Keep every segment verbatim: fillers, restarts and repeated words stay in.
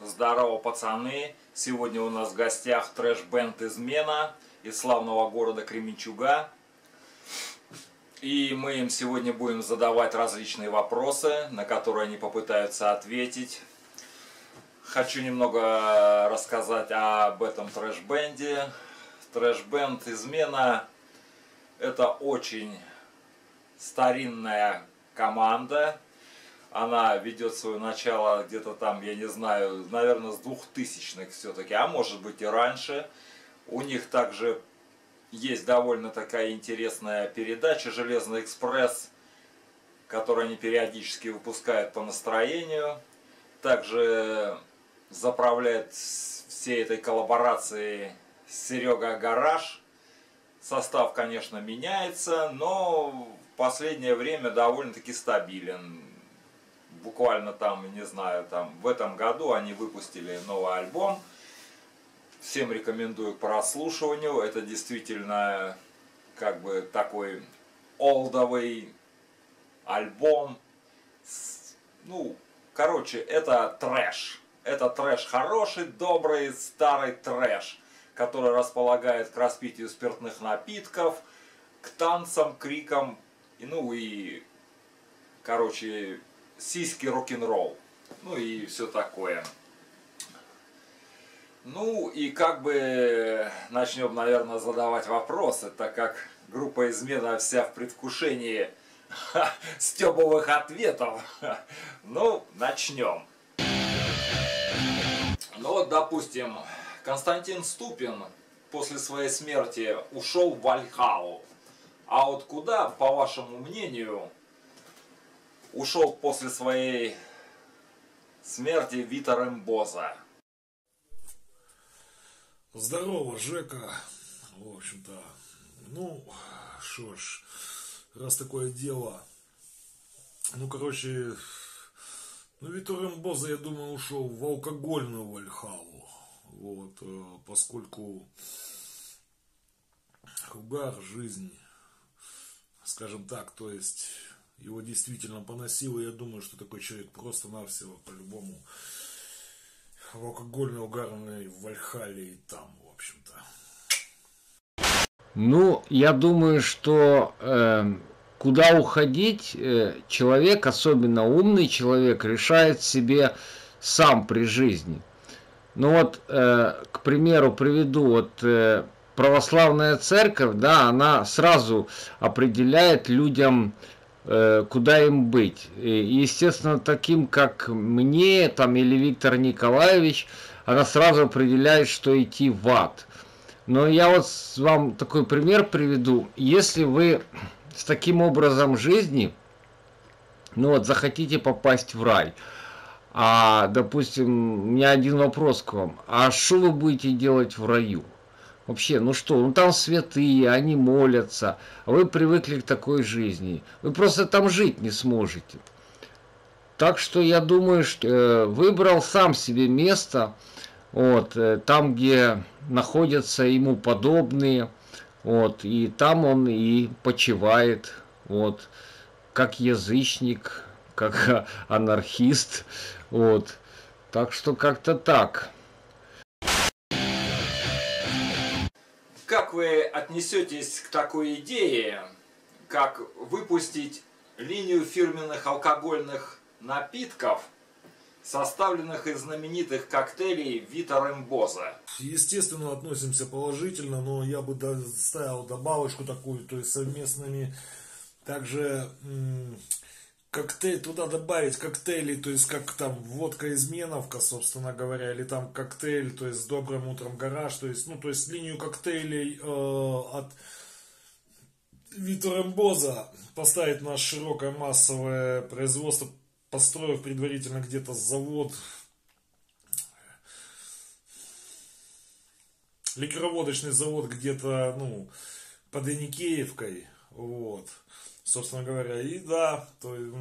Здорово, пацаны! Сегодня у нас в гостях трэш-бэнд «Измена» из славного города Кременчуга. И мы им сегодня будем задавать различные вопросы, на которые они попытаются ответить. Хочу немного рассказать об этом трэш-бэнде. Трэш-бэнд «Измена» — это очень старинная команда. Она ведет свое начало где-то там, я не знаю, наверное, с двухтысячных все-таки, а может быть и раньше. У них также есть довольно такая интересная передача «Железный экспресс», которую они периодически выпускают по настроению. Также заправляет всей этой коллаборацией Серега Гараж. Состав, конечно, меняется, но в последнее время довольно-таки стабилен. Буквально там, не знаю, там в этом году они выпустили новый альбом. Всем рекомендую к прослушиванию. Это действительно как бы такой олдовый альбом. Ну, короче, это трэш. Это трэш хороший, добрый, старый трэш, который располагает к распитию спиртных напитков, к танцам, крикам, и, ну и, короче, сиськи, рок-н-ролл, ну и все такое. Ну и как бы начнем, наверное, задавать вопросы, так как группа «Измена» вся в предвкушении стёбовых ответов. Ну, начнем. Ну вот, допустим, Константин Ступин после своей смерти ушел в Вальхалу. А вот куда, по вашему мнению, ушел после своей смерти Витор Эмбоза? Здорово, Жека. В общем-то, ну, что ж, раз такое дело. Ну, короче, ну, Витор Эмбоза, я думаю, ушел в алкогольную Вальхалу. Вот, поскольку угар, жизнь, скажем так, то есть его действительно поносило. Я думаю, что такой человек просто-навсего по-любому в алкогольной угарной Вальхале и там, в общем-то. Ну, я думаю, что э, куда уходить, э, человек, особенно умный человек, решает себе сам при жизни. Ну вот, э, к примеру, приведу, вот э, православная церковь, да, она сразу определяет людям, куда им быть. И, естественно, таким, как мне там, или Виктор Николаевич, она сразу определяет, что идти в ад. Но я вот вам такой пример приведу. Если вы с таким образом жизни, ну вот, захотите попасть в рай, а, допустим, у меня один вопрос к вам. А что вы будете делать в раю? Вообще, ну что, ну там святые, они молятся, а вы привыкли к такой жизни. Вы просто там жить не сможете. Так что я думаю, что э, выбрал сам себе место, вот, э, там, где находятся ему подобные, вот, и там он и почивает, вот, как язычник, как анархист, вот. Так что как-то так. Как вы отнесетесь к такой идее, как выпустить линию фирменных алкогольных напитков, составленных из знаменитых коктейлей Витор Эмбоза? Естественно, относимся положительно, но я бы ставил добавочку такую, то есть совместными также коктейль, туда добавить коктейли, то есть как там водка изменовка, собственно говоря, или там коктейль, то есть с добрым утром гараж, то есть, ну, то есть линию коктейлей э, от Витора Эмбоза поставить на широкое массовое производство, построив предварительно где-то завод, ликероводочный завод где-то, ну, под Еникеевкой, вот. Собственно говоря, и да, то есть,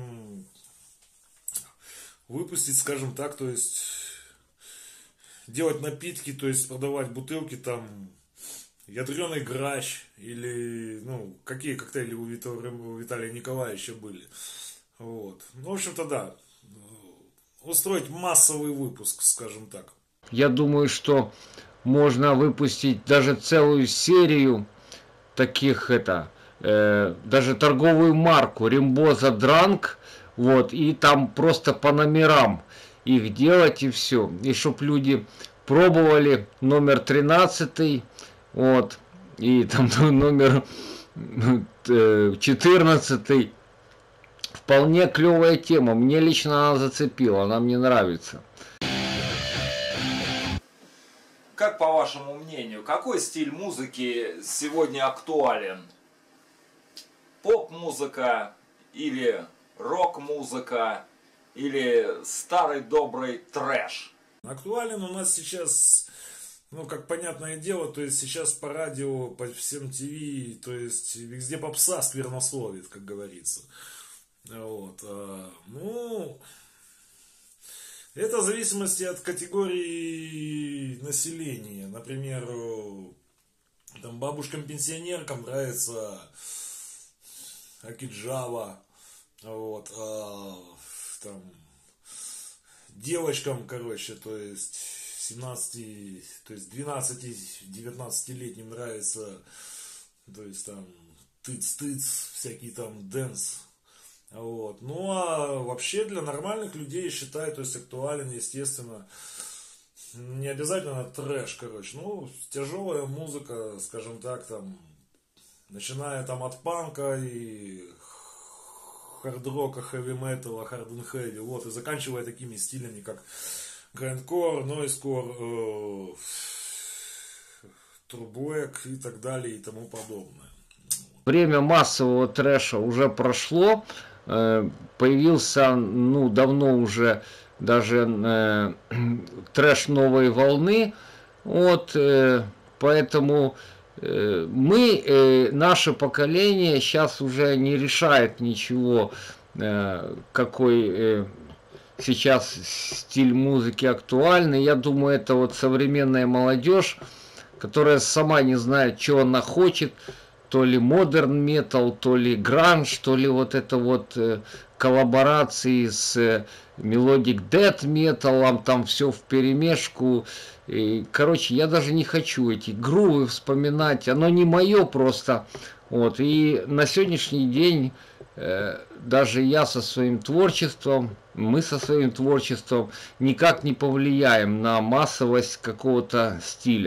выпустить, скажем так, то есть делать напитки, то есть продавать бутылки там, ядреный грач или, ну, какие коктейли у, Витора, у Виталия Николаевича были. Вот. Ну, в общем-то, да. устроить массовый выпуск, скажем так. Я думаю, что можно выпустить даже целую серию таких, это, э, даже торговую марку Римбоза Дранг, вот, и там просто по номерам их делать и все. И чтоб люди пробовали номер тринадцатый, вот, и там номер четырнадцатый. Вполне клевая тема. Мне лично она зацепила, она мне нравится. Как по вашему мнению, какой стиль музыки сегодня актуален? Поп-музыка или рок-музыка или старый добрый трэш? Актуален у нас сейчас, ну, как понятное дело, то есть сейчас по радио, по всем ТВ, то есть везде попса сквернословит, как говорится. Вот, а, ну, это в зависимости от категории населения. Например, там бабушкам-пенсионеркам нравится Акиджава, вот, а, там девочкам, короче, то есть семнадцати, то есть двенадцати-девятнадцатилетним нравится, то есть там тыц-тыц, всякий там дэнс. Вот. Ну а вообще для нормальных людей, я считаю, то есть актуален, естественно, не обязательно трэш, короче, ну, тяжелая музыка, скажем так, там, начиная там от панка и хард-рока, хэви-металла, хард-н-хэви, вот, и заканчивая такими стилями, как грэндкор, нойскор, трублэк и так далее и тому подобное. Время массового трэша уже прошло. Появился, ну, давно уже даже э, трэш новой волны, вот, э, поэтому э, мы, э, наше поколение сейчас уже не решает ничего, э, какой э, сейчас стиль музыки актуальный. Я думаю, это вот современная молодежь, которая сама не знает, что она хочет. То ли модерн метал, то ли гранж, то ли вот это вот э, коллаборации с э, мелодик дэт металом, там все вперемешку. И, короче, я даже не хочу эти грувы вспоминать, оно не мое просто. Вот. И на сегодняшний день э, даже я со своим творчеством, мы со своим творчеством никак не повлияем на массовость какого-то стиля.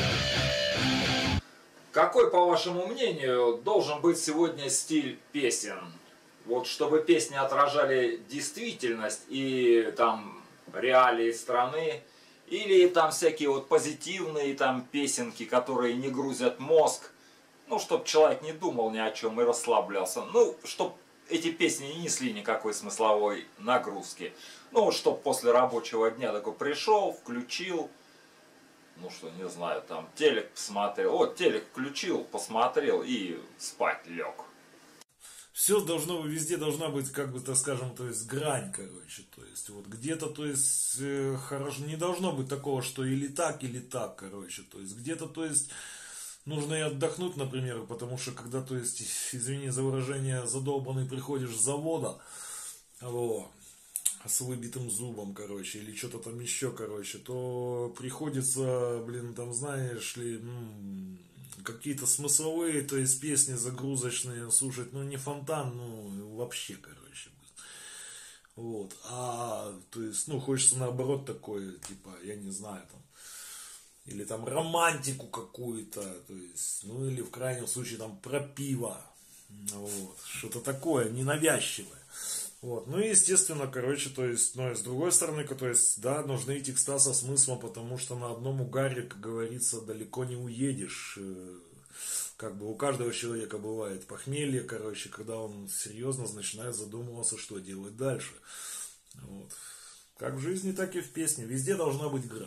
Какой, по вашему мнению, должен быть сегодня стиль песен? Вот чтобы песни отражали действительность и там реалии страны, или там всякие вот позитивные там песенки, которые не грузят мозг, ну, чтобы человек не думал ни о чем и расслаблялся, ну, чтобы эти песни не несли никакой смысловой нагрузки, ну, чтобы после рабочего дня такой пришел, включил, ну что, не знаю, там телек посмотрел, вот телек включил, посмотрел и спать лег. Все должно, везде должна быть, как бы, так скажем, то есть грань, короче, то есть вот где-то, то есть э, хорошо, не должно быть такого, что или так, или так, короче, то есть где-то, то есть нужно и отдохнуть, например, потому что когда, то есть, извини за выражение, задолбанный приходишь с завода, вот, с выбитым зубом, короче, или что-то там еще, короче, то приходится, блин, там, знаешь ли, ну, какие-то смысловые, то есть песни загрузочные слушать, ну, не фонтан, ну, вообще, короче, вот, а, то есть, ну, хочется наоборот такое, типа, я не знаю, там, или там романтику какую-то, то есть, ну, или в крайнем случае, там, про пиво, вот, что-то такое, ненавязчивое. Вот. Ну и естественно, короче, то есть, ну и с другой стороны, то есть, да, нужны текста со смыслом, потому что на одном угаре, как говорится, далеко не уедешь. Как бы у каждого человека бывает похмелье, короче, когда он серьезно начинает задумываться, что делать дальше. Вот. Как в жизни, так и в песне. Везде должна быть грань.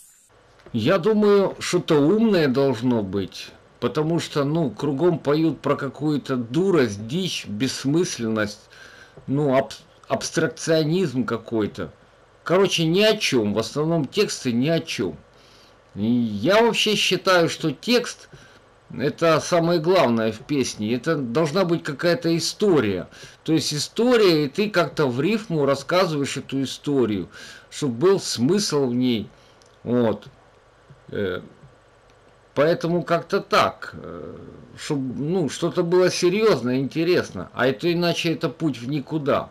Я думаю, что-то умное должно быть. Потому что, ну, кругом поют про какую-то дурость, дичь, бессмысленность. Ну, аб абстракционизм какой-то. Короче, ни о чем. В основном тексты ни о чем. И я вообще считаю, что текст Это самое главное в песне. Это должна быть какая-то история. То есть история, и ты как-то в рифму рассказываешь эту историю, чтобы был смысл в ней. Вот. Поэтому как-то так, чтобы ну, что-то было серьезно, интересно. А это иначе это путь в никуда.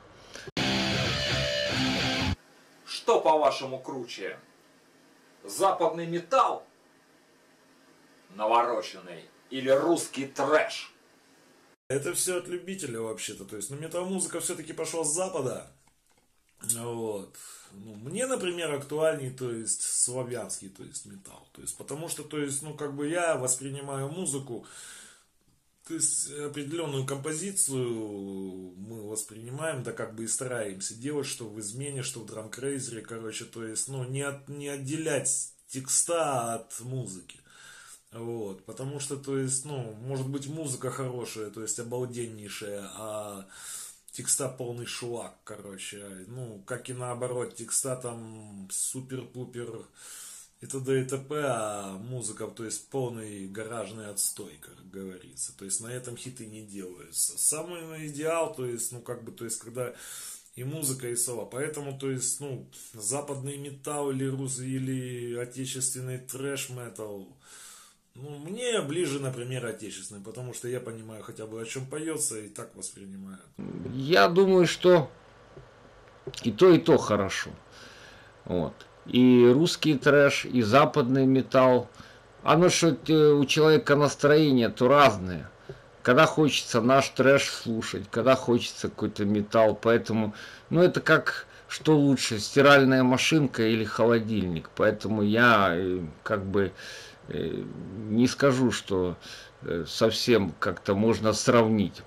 Что, по-вашему, круче? Западный металл, навороченный, или русский трэш? Это все от любителя вообще-то. То есть, ну, метал-музыка все-таки пошла с запада. Вот. Ну, мне, например, актуальней, то есть, славянский, то есть, металл. То есть, потому что, то есть, ну, как бы я воспринимаю музыку, то есть, определенную композицию мы воспринимаем, да как бы и стараемся делать, что в измене, что в драмкрейзере, короче, то есть, ну, не, от, не отделять текста от музыки. Вот, потому что, то есть, ну, может быть музыка хорошая, то есть, обалденнейшая, а текста полный шлак, короче. Ну, как и наоборот, текста там супер-пупер и т.д. и т.п., а музыка, то есть, полный гаражный отстой, как говорится. То есть, на этом хиты не делаются. Самый идеал, то есть, ну, как бы, то есть, когда и музыка, и слова. Поэтому, то есть, ну, западный металл или рус, или отечественный трэш-метал, ну, мне ближе, например, отечественный, потому что я понимаю хотя бы, о чем поется, и так воспринимаю. Я думаю, что и то, и то хорошо. Вот. И русский трэш, и западный металл. Оно что у человека настроение, то разное. Когда хочется наш трэш слушать, когда хочется какой-то металл. Поэтому, ну, это как, что лучше, стиральная машинка или холодильник. Поэтому я как бы не скажу, что совсем как-то можно сравнить.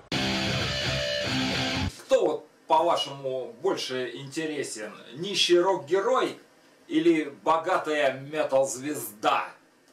Кто вот, по-вашему, больше интересен? Нищий рок-герой или богатая метал-звезда?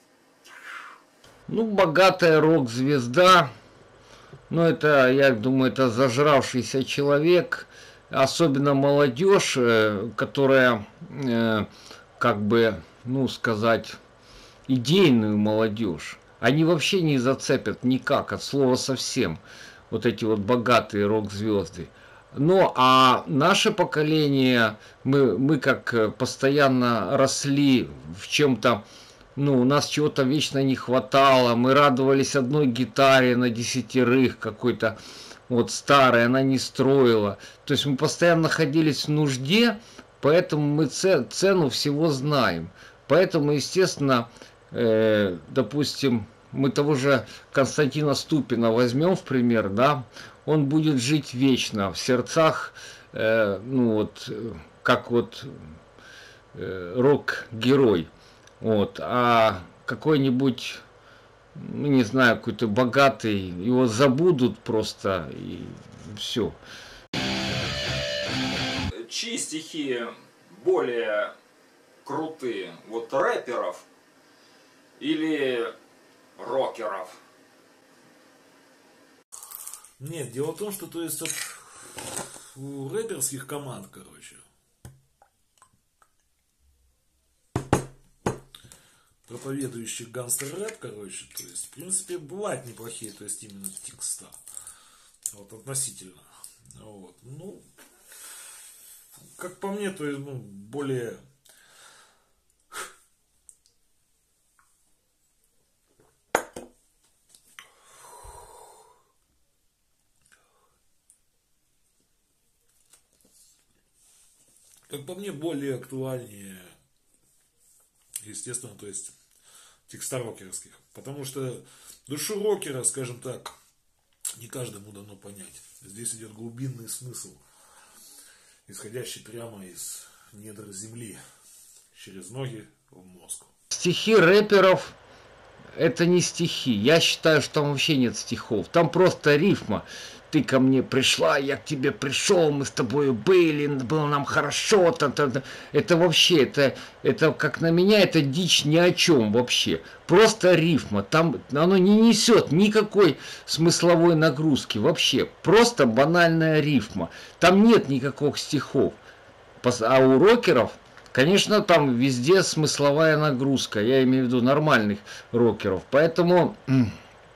Ну, богатая рок-звезда, ну, это, я думаю, это зажравшийся человек, особенно молодежь, которая, как бы, ну, сказать, идейную молодежь. Они вообще не зацепят никак, от слова совсем, вот эти вот богатые рок-звезды. Ну, а наше поколение, мы, мы как постоянно росли в чем-то, ну, у нас чего-то вечно не хватало, мы радовались одной гитаре на десятерых, какой-то вот старой, она не строила. То есть мы постоянно находились в нужде, поэтому мы цену всего знаем. Поэтому, естественно, э, допустим, мы того же Константина Ступина возьмем в пример, да, он будет жить вечно в сердцах, э, ну вот, как вот э, рок-герой. Вот, а какой-нибудь, ну, не знаю, какой-то богатый, его забудут просто, и все. Чьи стихи более крутые? Вот рэперов или рокеров? Нет, дело в том, что, то есть, от, у рэперских команд, короче, проповедующих гангстер-рэп, короче, то есть, в принципе, бывают неплохие, то есть, именно текста. Вот, относительно. Вот, ну, как по мне, то есть, ну, более... Как по мне, более актуальнее, естественно, то есть, текста рокерских. Потому что душу рокера, скажем так, не каждому дано понять. Здесь идет глубинный смысл, исходящий прямо из недр земли, через ноги в мозг. Стихи рэперов — это не стихи. Я считаю, что там вообще нет стихов. Там просто рифма. Ты ко мне пришла, я к тебе пришел, мы с тобой были, было нам хорошо. Там, там, там. Это вообще, это, это как на меня, это дичь ни о чем вообще. Просто рифма. Там оно не несет никакой смысловой нагрузки вообще. Просто банальная рифма. Там нет никаких стихов. А у рокеров, конечно, там везде смысловая нагрузка. Я имею в виду нормальных рокеров. Поэтому...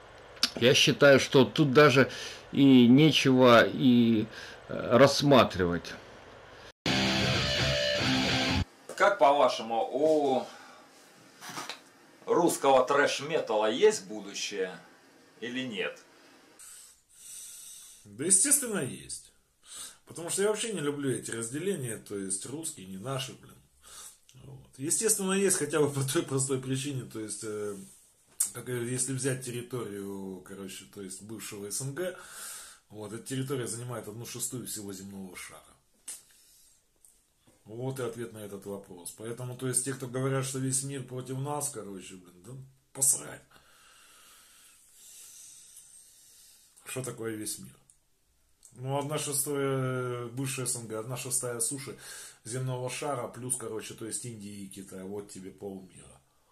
Я считаю, что тут даже и нечего и рассматривать. Как по-вашему, у русского трэш-металла есть будущее или нет? Да, естественно, есть. Потому что я вообще не люблю эти разделения, то есть русские, не наши, блин. Вот. Естественно, есть хотя бы по той простой причине, то есть, э, как, если взять территорию, короче, то есть бывшего СНГ, вот, эта территория занимает одну шестую всего земного шара. Вот и ответ на этот вопрос. Поэтому, то есть, те, кто говорят, что весь мир против нас, короче, блин, да посрать. Что такое весь мир? Ну, одна шестая, бывшая СНГ, одна шестая суши земного шара, плюс, короче, то есть Индии и Китая. Вот тебе полмира.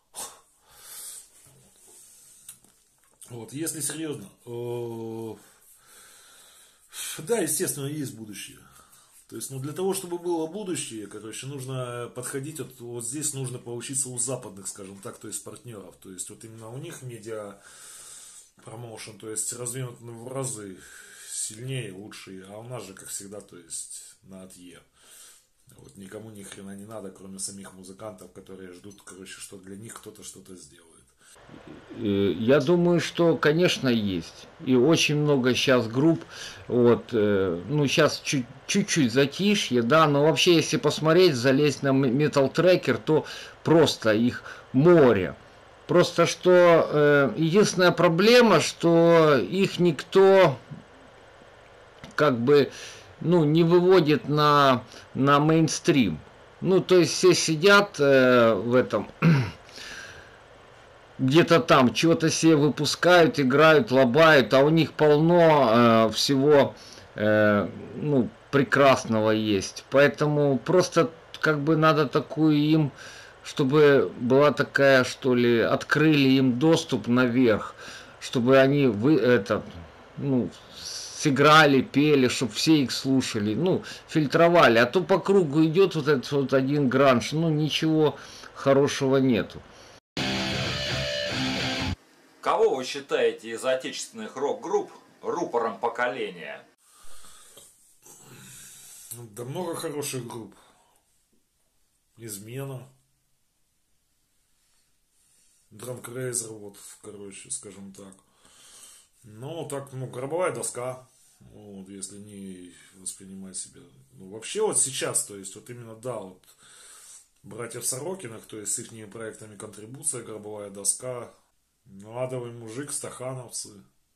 Вот, если серьезно, да, естественно, есть будущее. То есть, ну, для того, чтобы было будущее, короче, нужно подходить, вот, вот здесь нужно поучиться у западных, скажем так, то есть партнеров. То есть, вот именно у них медиа промоушен, то есть, развинут в разы сильнее, лучшие, а у нас же, как всегда, то есть, на отъе. Вот, никому ни хрена не надо, кроме самих музыкантов, которые ждут, короче, что для них кто-то что-то сделает. Я думаю, что, конечно, есть. И очень много сейчас групп. Вот, ну, сейчас чуть, чуть-чуть затишье, да, но вообще, если посмотреть, залезть на Metal Tracker, то просто их море. Просто что э, единственная проблема, что их никто как бы, ну, не выводит на, на мейнстрим. Ну, то есть все сидят э, в этом... где-то там чего-то себе выпускают, играют, лобают, а у них полно э, всего э, ну, прекрасного есть. Поэтому просто как бы надо такую им, чтобы была такая, что ли, открыли им доступ наверх, чтобы они вы, это, ну, сыграли, пели, чтобы все их слушали, ну, фильтровали. А то по кругу идет вот этот вот один гранж, ну, ничего хорошего нету. Кого вы считаете из отечественных рок-групп рупором поколения? Да много хороших групп. Измена. Дранкрейзер, вот, короче, скажем так. Ну, так, ну, гробовая доска. Вот, если не воспринимать себя. Ну, вообще, вот сейчас, то есть, вот именно, да, вот, братьев Сорокиных, то есть, с их проектами контрибуция, гробовая доска. Ну, адовый мужик, стахановцы.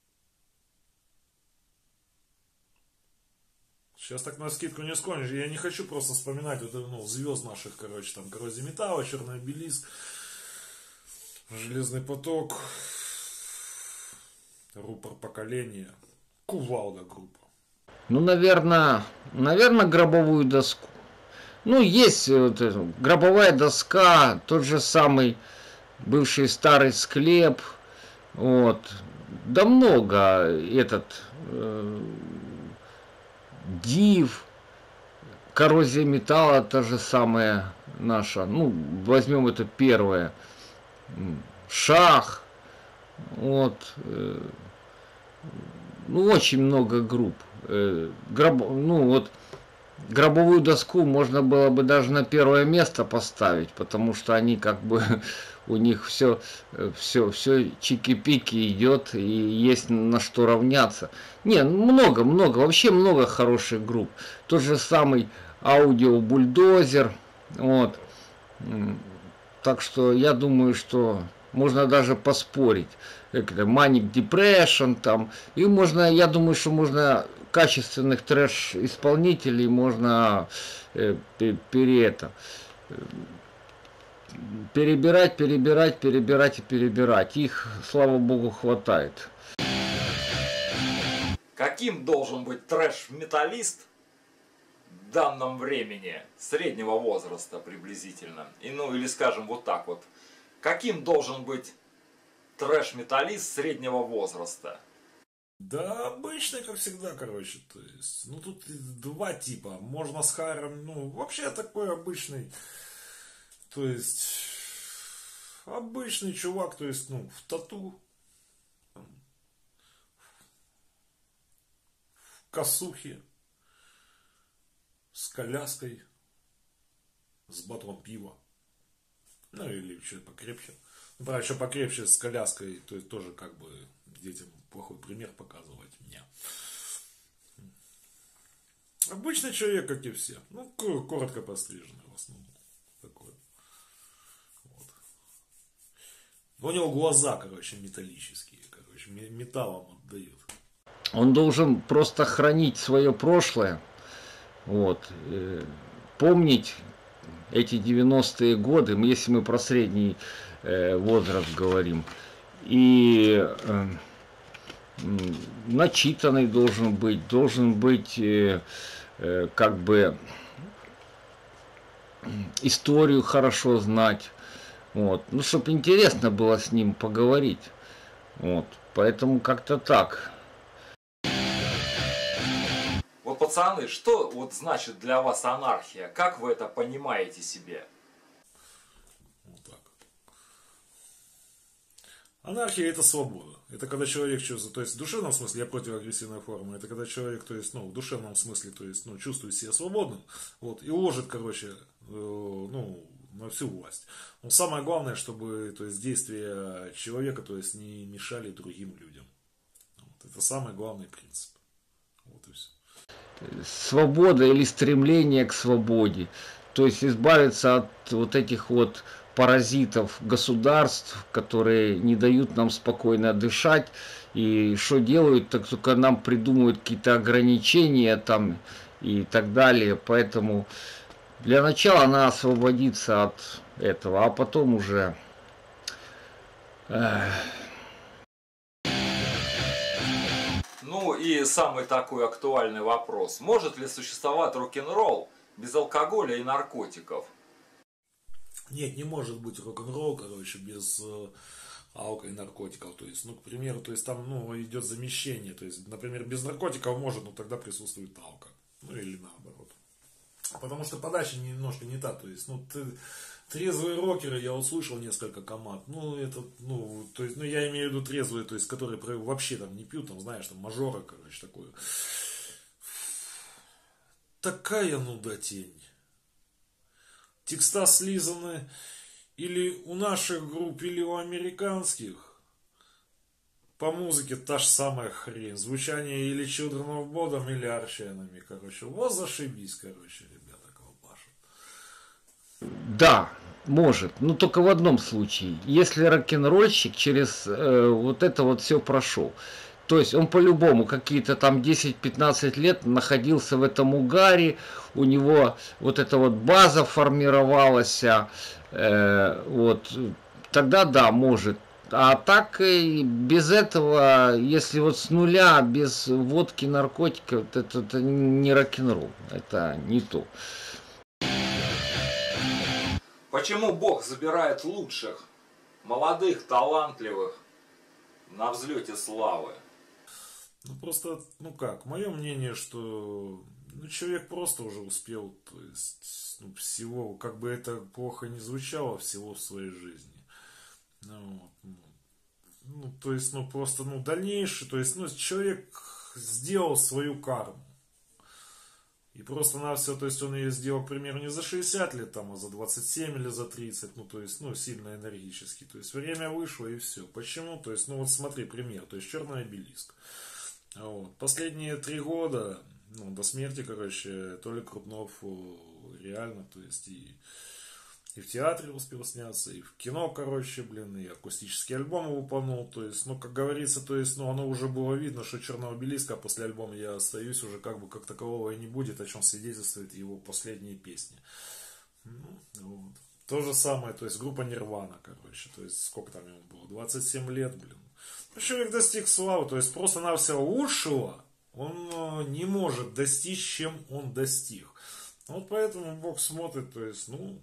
Сейчас так на скидку не скончишь. Я не хочу просто вспоминать вот, ну, звезд наших, короче, там, Коррозия металла, Черный обелиск, Железный поток, рупор поколения, Кувалда группа. Ну, наверное, наверное, гробовую доску. Ну, есть вот это, гробовая доска, тот же самый бывший старый склеп, вот, да много, этот, э, Див, Коррозия металла, та же самая наша, ну, возьмем это первое, Шах, вот, э, ну, очень много групп, э, гроб, ну, вот, гробовую доску можно было бы даже на первое место поставить, потому что они как бы, у них все, все, все чики-пики идет, и есть на что равняться. Не, много, много, вообще много хороших групп. Тот же самый Аудио Бульдозер, вот. Так что я думаю, что можно даже поспорить. Manic Depression там, и можно, я думаю, что можно качественных трэш-исполнителей можно э, пере, это, перебирать, перебирать, перебирать и перебирать. Их, слава богу, хватает. Каким должен быть трэш-металлист в данном времени, среднего возраста приблизительно? И, ну, или скажем вот так вот. Каким должен быть трэш-металлист среднего возраста? Да, обычный, как всегда, короче, то есть, ну, тут два типа, можно с харом, ну, вообще такой обычный, то есть, обычный чувак, то есть, ну, в тату, там, косухи, с коляской, с батоном пива. Ну или что-то покрепче. Ну, правда, еще покрепче с коляской, то есть тоже как бы детям плохой пример показывать мне. Обычный человек, как и все. Ну, коротко постриженный в основном. Такой. Вот. Но у него глаза, короче, металлические. Короче, металлом отдают. Он должен просто хранить свое прошлое. Вот. Помнить эти девяностые годы, если мы про средний возраст говорим. И начитанный должен быть, должен быть как бы историю хорошо знать. Вот. Ну, чтобы интересно было с ним поговорить. Вот. Поэтому как-то так. Вот, пацаны, что вот значит для вас анархия? Как вы это понимаете себе? Вот так. Анархия — это свобода. Это когда человек чувствует, то есть в душевном смысле, я против агрессивной формы, это когда человек, то есть, ну, в душевном смысле, то есть, ну, чувствует себя свободным, вот, и уложит, короче, э, ну, на всю власть. Но самое главное, чтобы, то есть, действия человека, то есть, не мешали другим людям. Вот, это самый главный принцип. Вот и все. Свобода или стремление к свободе. То есть избавиться от вот этих вот паразитов государств, которые не дают нам спокойно дышать. И что делают, так только нам придумывают какие-то ограничения там и так далее. Поэтому для начала надо освободиться от этого, а потом уже... Эх. Ну и самый такой актуальный вопрос. Может ли существовать рок-н-ролл без алкоголя и наркотиков? Нет, не может быть рок-н-ролл, короче, без э, алко и наркотиков. То есть, ну, к примеру, то есть там, ну, идет замещение. То есть, например, без наркотиков может, но тогда присутствует алко. Ну, или наоборот. Потому что подача немножко не та. То есть, ну, ты, трезвые рокеры, я услышал несколько команд. Ну, это, ну, то есть, ну, я имею в виду трезвые, то есть, которые вообще там не пьют, там, знаешь, там, мажора, короче, такое. Такая нуда тень. Текста слизаны или у наших групп, или у американских. По музыке та же самая хрень. Звучание или Children of Bodom, или Arch Enemy, короче. Вот зашибись, короче, ребята, колбашут. Да, может. Но только в одном случае. Если рок-н-ролльщик через э, вот это вот все прошел. То есть он по-любому какие-то там десять-пятнадцать лет находился в этом угаре, у него вот эта вот база формировалась, э, вот, тогда да, может. А так и без этого, если вот с нуля, без водки, наркотиков, это, это не рок-н-ролл, это не то. Почему Бог забирает лучших, молодых, талантливых на взлете славы? Ну просто, ну как, мое мнение, что ну, человек просто уже успел, то есть, ну, всего, как бы это плохо не звучало, всего в своей жизни. Ну, вот, ну, ну, то есть, ну просто, ну, дальнейшее, то есть, ну, человек сделал свою карму. И просто на все, то есть он ее сделал, к примеру, не за шестьдесят лет, там, а за двадцать семь или за тридцать, ну, то есть, ну, сильно энергически. То есть время вышло и все. Почему? То есть, ну вот смотри, пример, то есть черный обелиск. Вот. Последние три года, ну, до смерти, короче, Толя Крупнов реально, то есть и, и в театре успел сняться, и в кино, короче, блин, и акустический альбом выполнил, то есть, ну, как говорится, то есть, ну, оно уже было видно, что черного обелиска, а после альбома я остаюсь, уже как бы как такового и не будет, о чем свидетельствуют его последние песни. Ну, вот. То же самое, то есть, группа Нирвана, короче, то есть, сколько там ему было, двадцать семь лет, блин. Человек достиг славы, то есть просто-навсего лучшего он не может достичь, чем он достиг. Вот поэтому Бог смотрит, то есть, ну,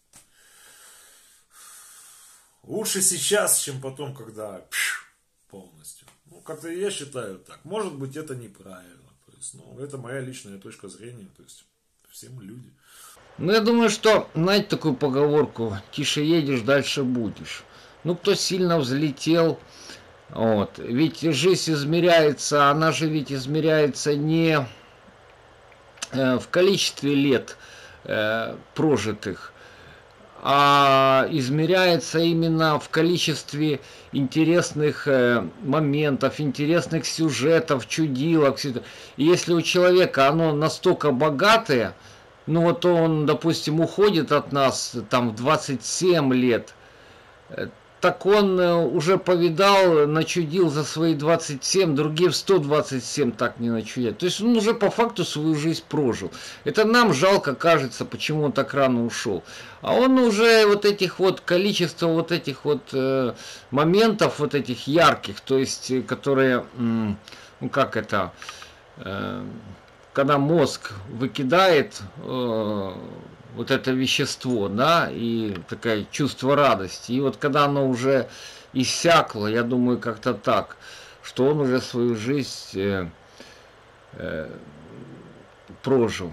лучше сейчас, чем потом, когда пш, полностью. Ну, как-то я считаю так. Может быть, это неправильно. То есть, ну, это моя личная точка зрения. То есть, все мы люди. Ну, я думаю, что, знаете, такую поговорку: тише едешь, дальше будешь. Ну, кто сильно взлетел, Вот. Ведь жизнь измеряется, она же ведь измеряется не в количестве лет э, прожитых, а измеряется именно в количестве интересных э, моментов, интересных сюжетов, чудилок. И если у человека оно настолько богатое, ну вот он, допустим, уходит от нас там в двадцать семь лет, так он уже повидал, начудил за свои двадцать семь, другие в сто двадцать семь так не начудят. То есть он уже по факту свою жизнь прожил. Это нам жалко кажется, почему он так рано ушел. А он уже вот этих вот, количество вот этих вот э, моментов, вот этих ярких, то есть, которые, м, ну как это, э, когда мозг выкидает э, вот это вещество, да, и такое чувство радости. И вот когда оно уже иссякло, я думаю, как-то так, что он уже свою жизнь э, э, прожил.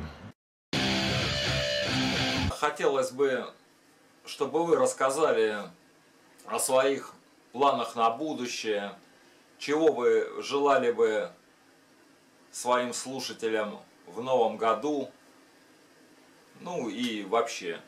Хотелось бы, чтобы вы рассказали о своих планах на будущее, чего вы желали бы своим слушателям в новом году. Ну и вообще,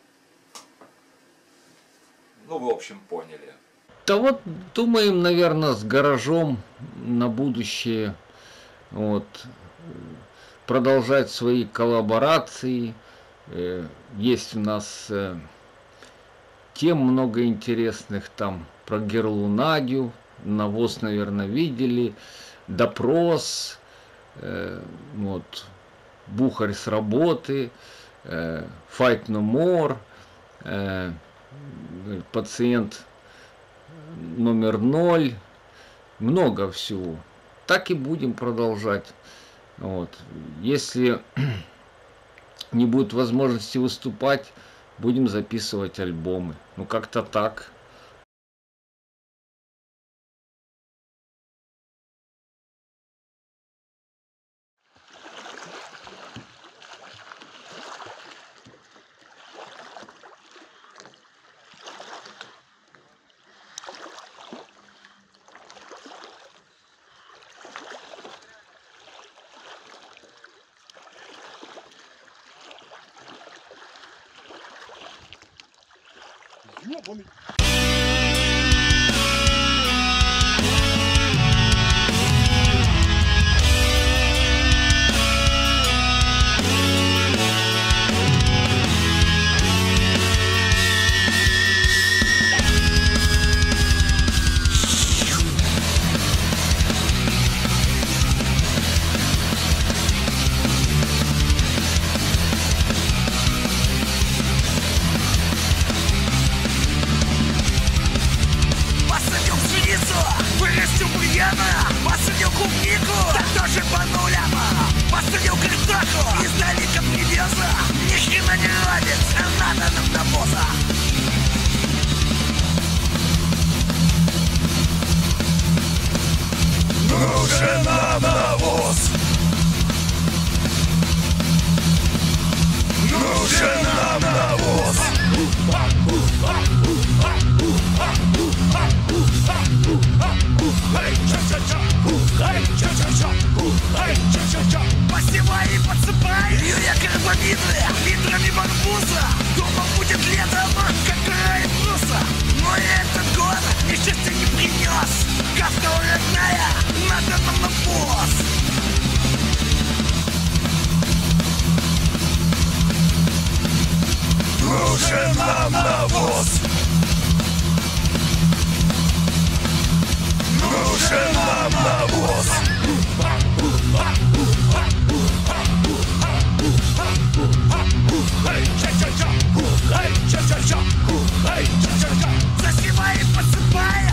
ну в общем поняли. Да вот думаем, наверное, с гаражом на будущее, вот, продолжать свои коллаборации. Есть у нас тем много интересных, там про Герлу Надю, навоз, наверное, видели, допрос, вот, Бухарь с работы, Fight No More, э, пациент номер ноль, много всего. Так и будем продолжать. Вот. Если не будет возможности выступать, будем записывать альбомы. Ну как-то так. Ёбаный. Посадил клубнику, так тоже по нулям. Посадил картоху, издалека привеза. Ни хрена не родит, а надо нам навоза. Нужен нам навоз. Нужен нам навоз. Посевай и подсыпай Юрия карбамиды литрами барбуза. Дома будет летом, как гора и бруса. Но и этот год ни счастья не принес. Кавка родная, надо нам навоз. Нужен нам навоз. Нужен нам навоз. Засевай и подсыпай.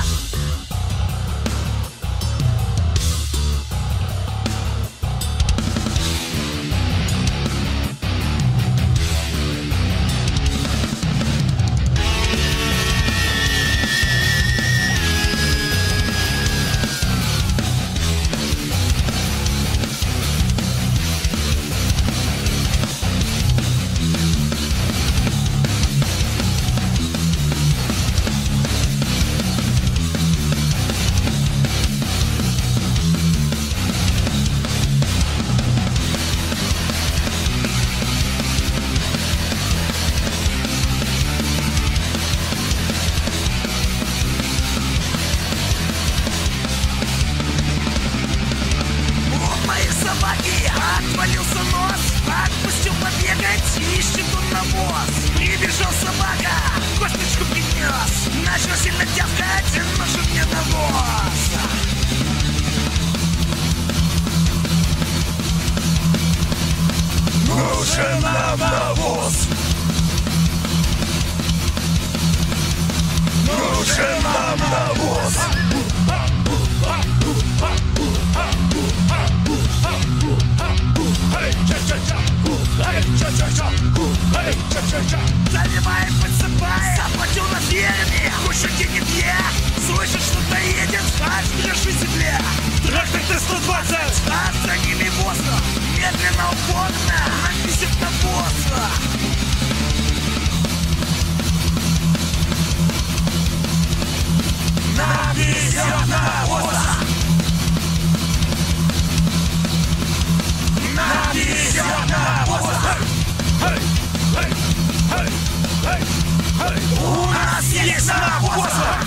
У нас есть навоза!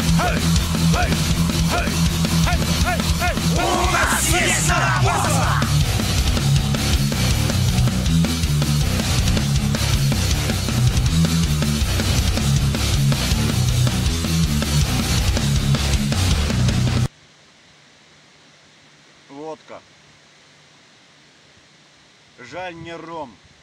У нас есть навоза! Водка. Жаль, не ром.